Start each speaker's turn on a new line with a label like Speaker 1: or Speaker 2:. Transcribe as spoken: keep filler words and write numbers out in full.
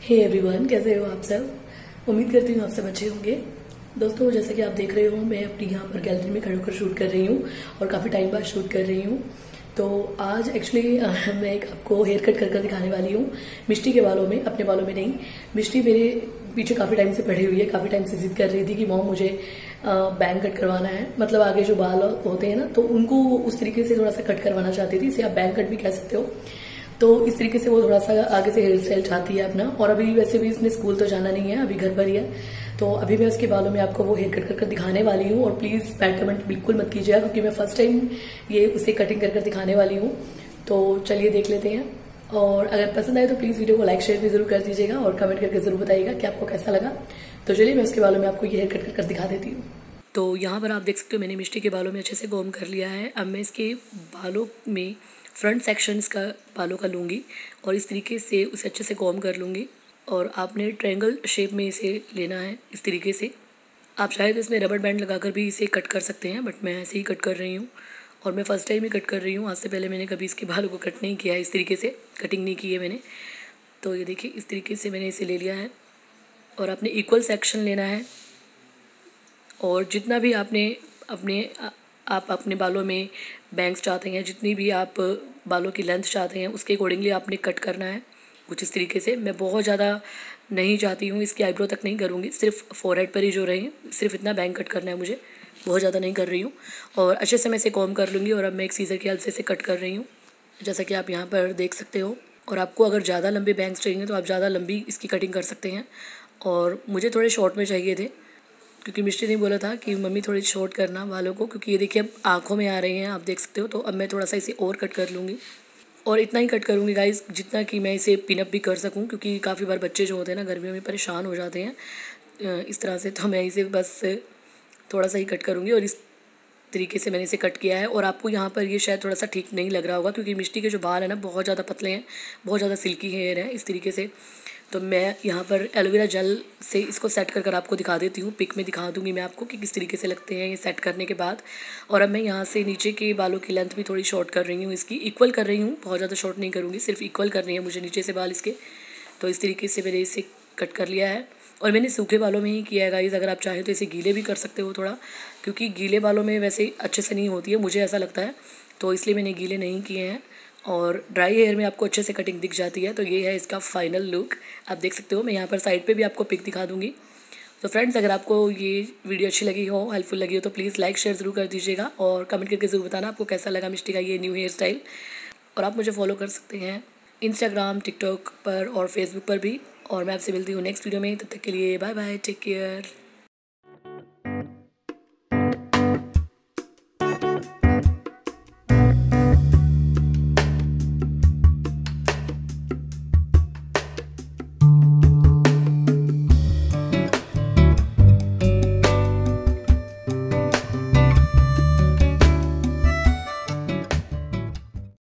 Speaker 1: Hey everyone, कैसे हो आप सब। उम्मीद करती हूँ आप सब अच्छे होंगे। दोस्तों, जैसे कि आप देख रहे हो, मैं अपनी यहाँ पर गैलरी में खड़े होकर शूट कर रही हूँ और काफ़ी टाइम बाद शूट कर रही हूँ। तो आज एक्चुअली मैं एक आपको हेयर कट कर कर दिखाने वाली हूँ, मिष्टी के बालों में, अपने बालों में नहीं। मिष्टी मेरे पीछे काफ़ी टाइम से पड़ी हुई है, काफ़ी टाइम से जिद कर रही थी कि मॉम मुझे बैंग कट करवाना है, मतलब आगे जो बाल होते हैं ना, तो उनको उस तरीके से थोड़ा सा कट करवाना चाहती थी। इसे आप बैंग कट भी कह सकते हो। तो इस तरीके से वो थोड़ा सा आगे से हेयर स्टाइल चाहती है अपना। और अभी वैसे भी इसने स्कूल तो जाना नहीं है, अभी घर पर ही है। तो अभी मैं उसके बालों में आपको वो हेयर कट कर कर दिखाने वाली हूँ। और प्लीज बैड कमेंट बिल्कुल मत कीजिएगा, क्योंकि मैं फर्स्ट टाइम ये उसे कटिंग कर कर दिखाने वाली हूँ। तो चलिए देख लेते हैं। और अगर पसंद आए तो प्लीज वीडियो को लाइक शेयर भी जरूर कर दीजिएगा और कमेंट करके जरूर बताइएगा कि आपको कैसा लगा। तो चलिए मैं उसके बालों में आपको ये हेयर कट कर कर दिखा देती हूँ। तो यहाँ पर आप देख सकते हो, मैंने मिष्टी के बालों में अच्छे से कॉम्ब कर लिया है। अब मैं इसके बालों में फ्रंट सेक्शन इसका बालों का लूँगी और इस तरीके से उसे अच्छे से कॉम्ब कर लूँगी। और आपने ट्रायंगल शेप में इसे लेना है इस तरीके से। आप चाहे तो इसमें रबर बैंड लगाकर भी इसे कट कर सकते हैं, बट मैं ऐसे ही कट कर रही हूँ। और मैं फर्स्ट टाइम ही कट कर रही हूँ, आज से पहले मैंने कभी इसके बालों को कट नहीं किया है, इस तरीके से कटिंग नहीं की है मैंने। तो ये देखिए, इस तरीके से मैंने इसे ले लिया है। और आपने इक्वल सेक्शन लेना है। और जितना भी आपने अपने आप अपने बालों में बैंग्स चाहते हैं, जितनी भी आप बालों की लेंथ चाहते हैं, उसके अकॉर्डिंगली आपने कट करना है कुछ इस तरीके से। मैं बहुत ज़्यादा नहीं चाहती हूँ, इसकी आईब्रो तक नहीं करूँगी, सिर्फ फोरहेड पर ही जो रहे सिर्फ इतना बैंग कट करना है मुझे, बहुत ज़्यादा नहीं कर रही हूँ। और अच्छे से मैं इसे कॉम्ब कर लूँगी। और अब मैं एक सीज़र की हेल्प से इसे कट कर रही हूँ, जैसा कि आप यहाँ पर देख सकते हो। और आपको अगर ज़्यादा लंबे बैंग्स चाहिए तो आप ज़्यादा लंबी इसकी कटिंग कर सकते हैं। और मुझे थोड़े शॉर्ट में चाहिए थे, क्योंकि मिष्टी ने बोला था कि मम्मी थोड़ी शॉर्ट करना बालों को, क्योंकि ये देखिए अब आँखों में आ रही हैं, आप देख सकते हो। तो अब मैं थोड़ा सा इसे और कट कर लूँगी। और इतना ही कट करूँगी गाइस, जितना कि मैं इसे पिनअप भी कर सकूँ, क्योंकि काफ़ी बार बच्चे जो होते हैं ना गर्मियों में परेशान हो जाते हैं इस तरह से। तो मैं इसे बस थोड़ा सा ही कट करूँगी और इस तरीके से मैंने इसे कट किया है। और आपको यहाँ पर ये शायद थोड़ा सा ठीक नहीं लग रहा होगा, क्योंकि मिष्टी के जो बाल है ना बहुत ज़्यादा पतले हैं, बहुत ज़्यादा सिल्की हेयर है इस तरीके से। तो मैं यहाँ पर एलोवेरा जेल से इसको सेट कर कर आपको दिखा देती हूँ। पिक में दिखा दूँगी मैं आपको कि किस तरीके से लगते हैं ये सेट करने के बाद। और अब मैं यहाँ से नीचे के बालों की लेंथ भी थोड़ी शॉर्ट कर रही हूँ, इसकी इक्वल कर रही हूँ, बहुत ज़्यादा शॉर्ट नहीं करूँगी, सिर्फ इक्वल करनी है मुझे नीचे से बाल इसके। तो इस तरीके से मैंने इसे कट कर लिया है। और मैंने सूखे बालों में ही किया है गाइस, अगर आप चाहें तो इसे गीले भी कर सकते हो थोड़ा, क्योंकि गीले बालों में वैसे अच्छे से नहीं होती है, मुझे ऐसा लगता है। तो इसलिए मैंने गीले नहीं किए हैं। और ड्राई हेयर में आपको अच्छे से कटिंग दिख जाती है। तो ये है इसका फाइनल लुक, आप देख सकते हो। मैं यहाँ पर साइड पे भी आपको पिक दिखा दूँगी। तो फ्रेंड्स, अगर आपको ये वीडियो अच्छी लगी हो, हेल्पफुल लगी हो, तो प्लीज़ लाइक शेयर ज़रूर कर दीजिएगा और कमेंट करके ज़रूर बताना आपको कैसा लगा मिष्टी का ये न्यू हेयर स्टाइल। और आप मुझे फॉलो कर सकते हैं इंस्टाग्राम, टिकटॉक पर और फेसबुक पर भी। और मैं आपसे मिलती हूँ नेक्स्ट वीडियो में, तब तक के लिए बाय बाय, टेक केयर।